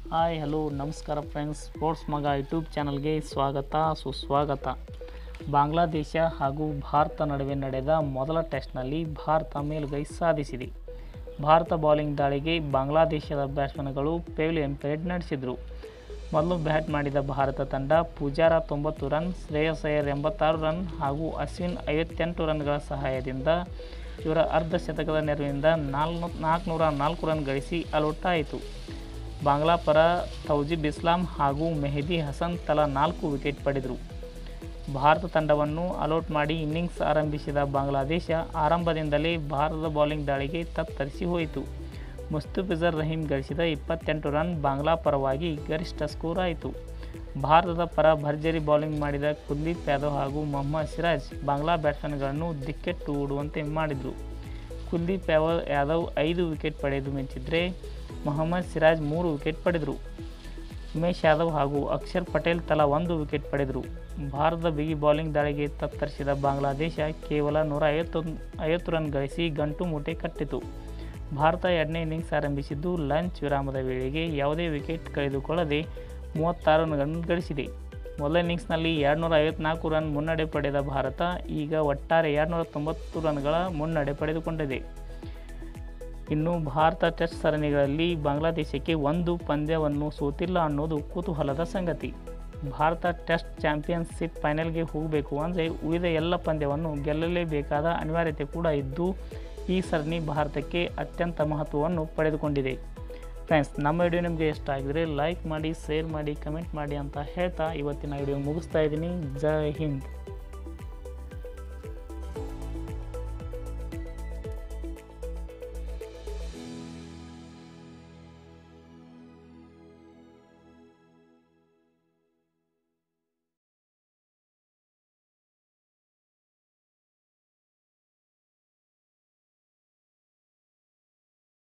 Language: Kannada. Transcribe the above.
ಹಾಯ್ ಹಲೋ ನಮಸ್ಕಾರ ಫ್ರೆಂಡ್ಸ್, ಸ್ಪೋರ್ಟ್ಸ್ ಮಗ ಯೂಟ್ಯೂಬ್ ಚಾನಲ್ಗೆ ಸ್ವಾಗತ ಸುಸ್ವಾಗತ. ಬಾಂಗ್ಲಾದೇಶ ಹಾಗೂ ಭಾರತ ನಡುವೆ ನಡೆದ ಮೊದಲ ಟೆಸ್ಟ್ನಲ್ಲಿ ಭಾರತ ಮೇಲುಗೈ ಸಾಧಿಸಿದೆ. ಭಾರತ ಬೌಲಿಂಗ್ ದಾಳಿಗೆ ಬಾಂಗ್ಲಾದೇಶದ ಬ್ಯಾಟ್ಸ್ಮನ್ಗಳು ಪೆವಿಲಿಯನ್ ಪರೇಡ್ ನಡೆಸಿದರು. ಮೊದಲು ಬ್ಯಾಟ್ ಮಾಡಿದ ಭಾರತ ತಂಡ ಪೂಜಾರ 90 ರನ್, ಶ್ರೇಯಸ್ ಅಯ್ಯರ್ 86 ರನ್ ಹಾಗೂ ಅಶ್ವಿನ್ 58 ರನ್ಗಳ ಸಹಾಯದಿಂದ ಇವರ ಅರ್ಧ ಶತಕದ ನೆರವಿನಿಂದ 404 ರನ್ ಗಳಿಸಿ ಆಲ್ಔಟ್ ಆಯಿತು. ಬಾಂಗ್ಲಾ ಪರ ತೌಜಿಬ್ ಇಸ್ಲಾಂ ಹಾಗೂ ಮೆಹದಿ ಹಸನ್ ತಲಾ 4 ವಿಕೆಟ್ ಪಡೆದರು. ಭಾರತ ತಂಡವನ್ನು ಆಲ್ಔಟ್ ಮಾಡಿ ಇನ್ನಿಂಗ್ಸ್ ಆರಂಭಿಸಿದ ಬಾಂಗ್ಲಾದೇಶ ಆರಂಭದಿಂದಲೇ ಭಾರತದ ಬೌಲಿಂಗ್ ದಾಳಿಗೆ ತತ್ತರಿಸಿ ಹೋಯಿತು. ಮುಸ್ತಫಿಜುರ್ ರಹೀಮ್ ಗಳಿಸಿದ 28 ರನ್ ಬಾಂಗ್ಲಾ ಪರವಾಗಿ ಗರಿಷ್ಠ ಸ್ಕೋರ್ ಆಯಿತು. ಭಾರತದ ಪರ ಭರ್ಜರಿ ಬೌಲಿಂಗ್ ಮಾಡಿದ ಕುಲ್ದೀಪ್ ಯಾದವ್ ಹಾಗೂ ಮೊಹಮ್ಮದ್ ಸಿರಾಜ್ ಬಾಂಗ್ಲಾ ಬ್ಯಾಟ್ಸ್ಮನ್ಗಳನ್ನು ದಿಕ್ಕೆಟ್ಟು ಓಡುವಂತೆ ಮಾಡಿದರು. ಕುಲ್ದೀಪ್ ಯಾದವ್ 5 ವಿಕೆಟ್ ಪಡೆದು ಮಿಂಚಿದರೆ ಮೊಹಮ್ಮದ್ ಸಿರಾಜ್ 3 ವಿಕೆಟ್ ಪಡೆದರು. ಉಮೇಶ್ ಯಾದವ್ ಹಾಗೂ ಅಕ್ಷರ್ ಪಟೇಲ್ ತಲಾ 1 ವಿಕೆಟ್ ಪಡೆದರು. ಭಾರತದ ಬಿಗಿ ಬೌಲಿಂಗ್ ದಾಳಿಗೆ ತತ್ತರಿಸಿದ ಬಾಂಗ್ಲಾದೇಶ ಕೇವಲ 150 ರನ್ ಗಳಿಸಿ ಗಂಟು ಮೂಟೆ ಕಟ್ಟಿತು. ಭಾರತ ಎರಡನೇ ಇನ್ನಿಂಗ್ಸ್ ಆರಂಭಿಸಿದ್ದು ಲಂಚ್ ವಿರಾಮದ ವೇಳೆಗೆ ಯಾವುದೇ ವಿಕೆಟ್ ಕಳೆದುಕೊಳ್ಳದೆ 36 ರನ್ ಗಳಿಸಿದೆ. ಮೊದಲ ಇನ್ನಿಂಗ್ಸ್ನಲ್ಲಿ 254 ರನ್ ಮುನ್ನಡೆ ಪಡೆದ ಭಾರತ ಈಗ ಒಟ್ಟಾರೆ 290 ರನ್ಗಳ ಮುನ್ನಡೆ ಪಡೆದುಕೊಂಡಿದೆ. ಇನ್ನು ಭಾರತ ಟೆಸ್ಟ್ ಸರಣಿಗಳಲ್ಲಿ ಬಾಂಗ್ಲಾದೇಶಕ್ಕೆ ಒಂದು ಪಂದ್ಯವನ್ನು ಸೋತಿಲ್ಲ ಅನ್ನೋದು ಕುತೂಹಲದ ಸಂಗತಿ. ಭಾರತ ಟೆಸ್ಟ್ ಚಾಂಪಿಯನ್ಶಿಪ್ ಫೈನಲ್ಗೆ ಹೋಗಬೇಕು ಅಂದರೆ ಉಳಿದ ಎಲ್ಲ ಪಂದ್ಯವನ್ನು ಗೆಲ್ಲಲೇಬೇಕಾದ ಅನಿವಾರ್ಯತೆ ಕೂಡ ಇದ್ದು ಈ ಸರಣಿ ಭಾರತಕ್ಕೆ ಅತ್ಯಂತ ಮಹತ್ವವನ್ನು ಪಡೆದುಕೊಂಡಿದೆ. ಫ್ರೆಂಡ್ಸ್, ನಮ್ಮ ವಿಡಿಯೋ ನಿಮಗೆ ಇಷ್ಟ ಆಗಿದರೆ ಲೈಕ್ ಮಾಡಿ, ಶೇರ್ ಮಾಡಿ, ಕಮೆಂಟ್ ಮಾಡಿ ಅಂತ ಹೇಳ್ತಾ ಇವತ್ತಿನ ವಿಡಿಯೋ ಮುಗಿಸ್ತಾ ಇದ್ದೀನಿ. ಜೈ ಹಿಂದ್.